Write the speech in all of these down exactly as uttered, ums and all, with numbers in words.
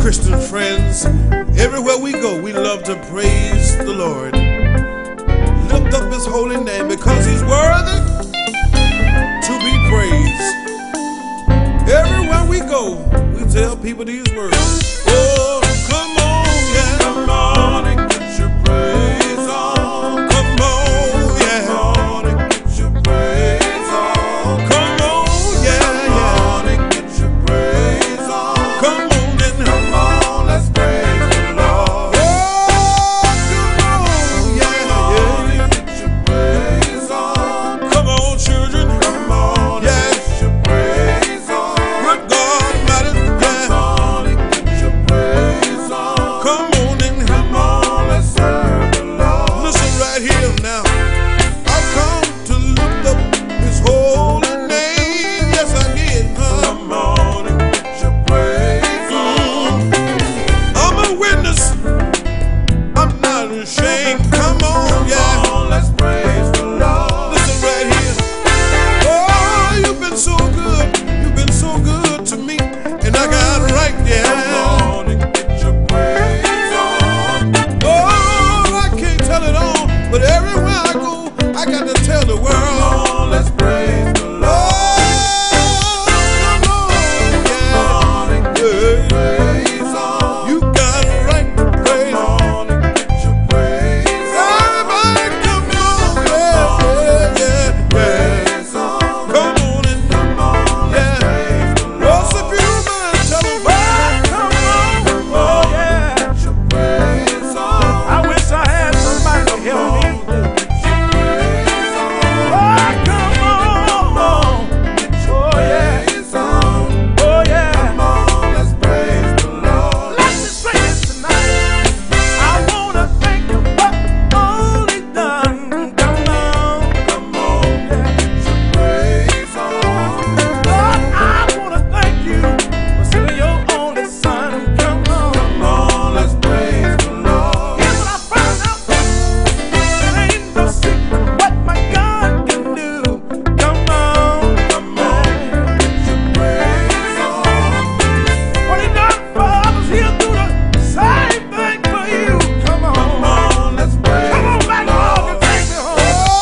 Christian friends, everywhere we go, we love to praise the Lord. Lift up his holy name because he's worthy to be praised. Everywhere we go, we tell people these words. Oh, come on, yeah. Come on and get your praise on. Come on, yeah. Come on and get your praise on. Come on, yeah, yeah. Come on and get your praise on. Come on and come on, let's praise the Lord. Oh, come on, yeah, come on yeah. and get your praise on. Come on, children. Come on, yeah. Get your praise on. Good God, mighty, yeah. Come on and get your praise on. Come on and come on, let's serve the Lord. Listen right here now. I come to lift up his holy name. Yes, I did. Huh? Come on and get your praise on. I'm a witness. I'm not ashamed. Come on, yeah. Come on, let's praise the Lord. Listen right here. Oh, you've been so good. You've been so good to me. And I got right, yeah. Come on and get your praise on. Oh, I can't tell it all, but everywhere I go, I got to tell the world. Come on, let's praise the Lord. Oh, come on, yeah. Come on and get your praise on. You got a right to praise. Come on and get your praise on. Everybody, come on, yeah, yeah, yeah. Praise on. Come on and come on, let's praise the Lord. Oh, so if you don't mind, tell them, oh, come on, oh, yeah. Get your praise on. I wish I had somebody to help me. Oh, come on. Oh, yeah. Oh, yeah. Come on, let's praise the Lord. Let me say this tonight. I wanna thank you for all He done. Come on. Come on, get your praise on. Lord, I wanna thank you for sending your only Son. Come on. Come on, let's praise the Lord. Here's what I found out. It ain't no secret what my God can do. Come on. Come on, get your praise on. What He done for others, He'll do the same thing for you. Come on. Come on, let's praise Come on the back Lord. home and take me home.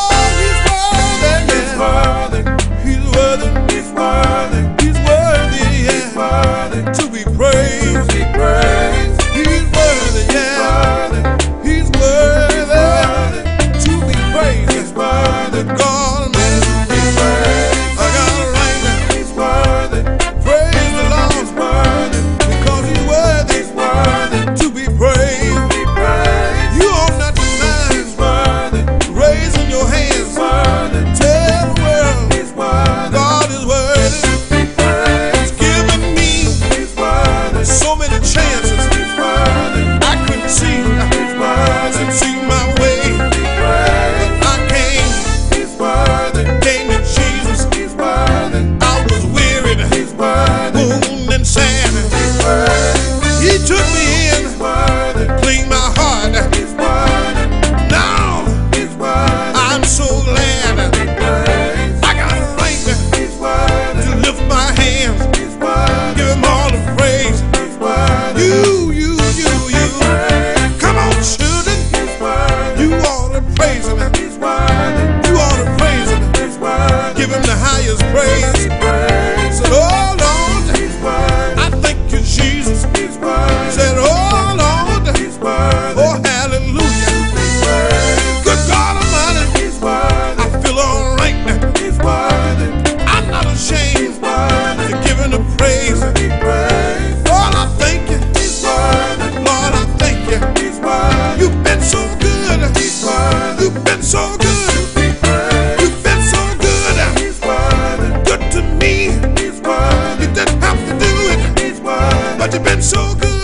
Oh, he's worthy, he's worthy, he's worthy, he's worthy, he's worthy, yeah. To be praised, to be praised. He's worthy, yeah. He's worthy, to be praised. He's worthy, God, man. He's worthy. I got a right now. He's worthy. Praise the Lord. He's worthy because he's worthy. He's worthy to be praised. To be praised. You ought not to mind. He's worthy. Raising your hands. He's worthy. Tell the world. He's worthy. God is worthy. To be praised. He's given me. He's worthy. So many chances. He's worthy. I couldn't see. He's worthy. Couldn't see my way. He's worthy. But I came. He's worthy. Came to Jesus. He's worthy. I was wearied. He's worthy. Wounded and sad. He's worthy. He took me in. He's worthy. Cleaned my heart. He's worthy. Now he's worthy. I'm so glad. I got a right to lift my hands. He's worthy. Give him all the praise. He's worthy. You, you, you, you. Come on, children. He's worthy. You ought to praise him. He's worthy. You ought to praise him. He's worthy. Give him the highest praise. Said, oh Lord, he's worthy. I thank you, Jesus. He's worthy. Said, oh Lord, he's worthy. Oh hallelujah. He's worthy. Good God Almighty. He's worthy. I feel all right now. He's worthy. I'm not ashamed. He's worthy. To give him the praise. He's worthy. Lord, I thank you. He's worthy. Lord, I thank you. He's worthy. You've been so good. He's worthy. You've been so good. You've been so good. He's worthy. Good to me. He's worthy. You didn't have to do it. He's worthy. But you've been so good.